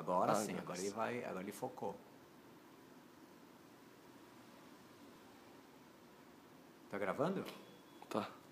Agora sim, agora ele vai, agora ele focou. Tá gravando? Tá.